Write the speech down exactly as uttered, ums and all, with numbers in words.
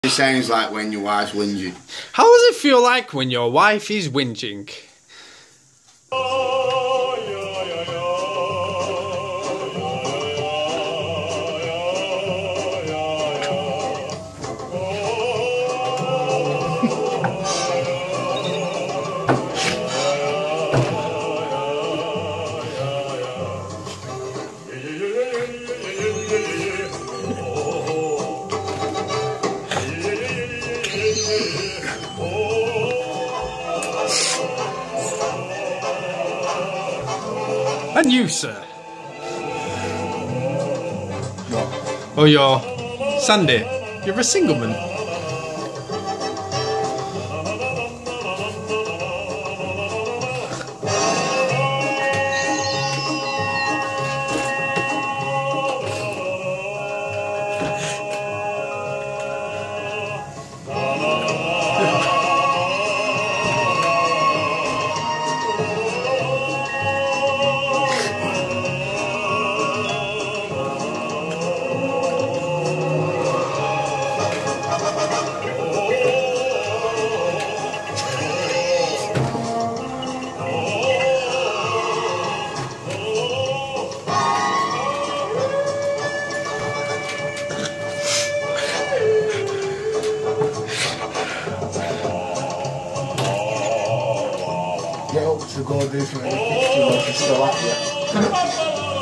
It sounds like when your wife's whinging. How does it feel like when your wife is whinging? And you, sir? What? Oh, you're Sandy. You're a single man. Get up to go do something, it's still at you.